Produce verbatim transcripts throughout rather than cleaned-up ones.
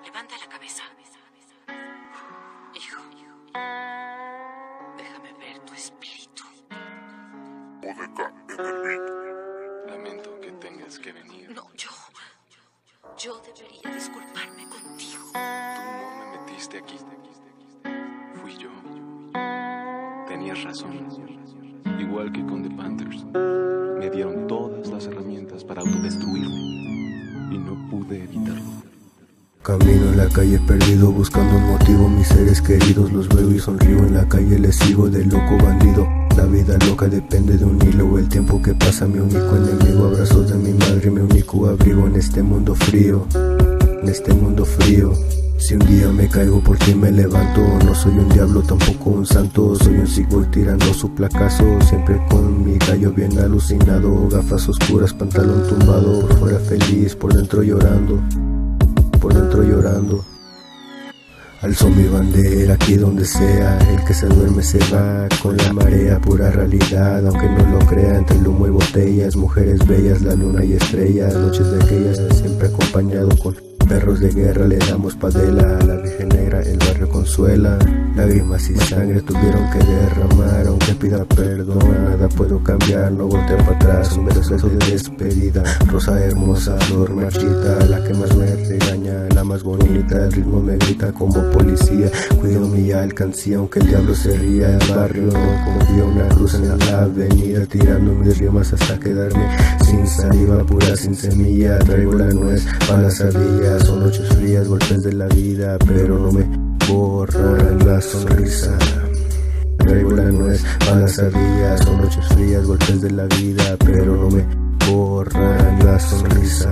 Levanta la cabeza. Hijo, déjame ver tu espíritu. Bodeca en el beat. Lamento que tengas que venir. No, yo... Yo debería disculparme contigo. Tú no me metiste aquí. Fui yo. Tenías razón. Igual que con The Panthers. Me dieron todas las herramientas para autodestruirme. Y no pude evitarlo. Camino en la calle perdido buscando un motivo. Mis seres queridos los veo y sonrío. En la calle les sigo de loco bandido. La vida loca depende de un hilo. El tiempo que pasa mi único enemigo. Abrazos de mi madre, mi único abrigo en este mundo frío. En este mundo frío. Si un día me caigo por ti me levanto. No soy un diablo, tampoco un santo. Soy un seagull tirando su placazo. Siempre con mi gallo bien alucinado. Gafas oscuras, pantalón tumbado. Por fuera feliz, por dentro llorando. Por dentro llorando. Alzo mi bandera aquí donde sea. El que se duerme se va con la marea, pura realidad. Aunque no lo crea, entre el humo y botellas. Mujeres bellas, la luna y estrellas. Noches de aquellas, siempre acompañado con perros de guerra. Le damos padela a la virgen negra, el barrio consuela. Lágrimas y sangre tuvieron que derramar. Aunque pida perdón, nada puedo cambiar. No volteo para atrás, un beso de despedida. Rosa hermosa, flor marchita, la que más me regaña, la más bonita. El ritmo me grita como policía. Cuido mi alcancía, aunque el diablo se ría. El barrio no confía, una cruz en la avenida. Tirando mis rimas hasta quedarme sin saliva, pura sin semilla. Traigo la nuez para las ardillas. Son noches frías, golpes de la vida, pero no me borran la sonrisa. Traigo la nuez para las ardillas. Son noches frías, golpes de la vida, pero no me borran la sonrisa.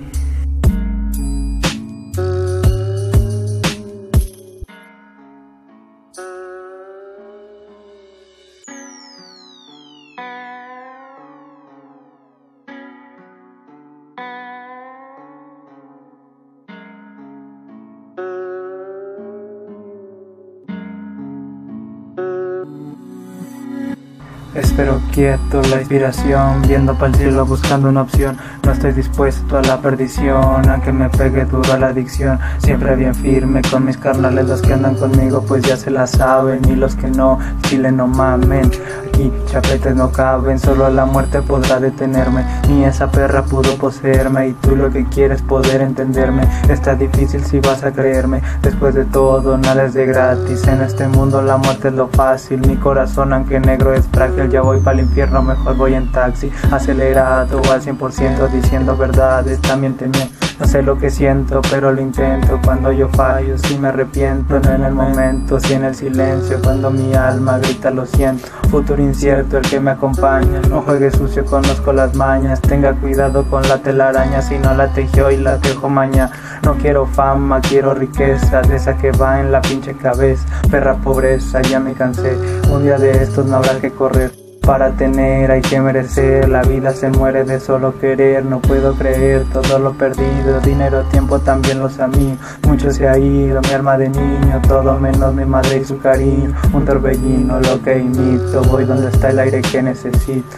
Espero quieto la inspiración, viendo para el cielo buscando una opción. No estoy dispuesto a la perdición, aunque me pegue duro a la adicción. Siempre bien firme con mis carnales, los que andan conmigo pues ya se la saben. Y los que no, chile no mamen. Aquí chapetes no caben, solo la muerte podrá detenerme. Ni esa perra pudo poseerme, y tú lo que quieres poder entenderme. Está difícil si vas a creerme, después de todo nada es de gratis. En este mundo la muerte es lo fácil, mi corazón aunque negro es frágil. Ya voy para el infierno, mejor voy en taxi, acelerado al cien por ciento, diciendo verdades, también temiendo. No sé lo que siento, pero lo intento. Cuando yo fallo, si me arrepiento. No en el momento, si en el silencio. Cuando mi alma grita, lo siento. Futuro incierto, el que me acompaña. No juegue sucio, conozco las mañas. Tenga cuidado con la telaraña, si no la tejió y la tejo mañana. No quiero fama, quiero riqueza, de esa que va en la pinche cabeza. Perra pobreza, ya me cansé. Un día de estos no habrá que correr. Para tener hay que merecer, la vida se muere de solo querer. No puedo creer todo lo perdido, dinero, tiempo, también los amigos. Mucho se ha ido, mi alma de niño, todo menos mi madre y su cariño. Un torbellino, lo que imito, voy donde está el aire que necesito.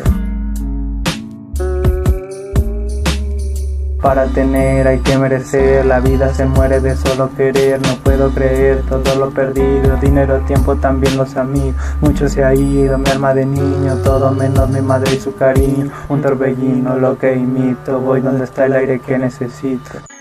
Para tener hay que merecer, la vida se muere de solo querer. No puedo creer todo lo perdido, dinero, tiempo, también los amigos. Mucho se ha ido, mi alma de niño, todo menos mi madre y su cariño. Un torbellino, lo que imito, voy donde está el aire que necesito.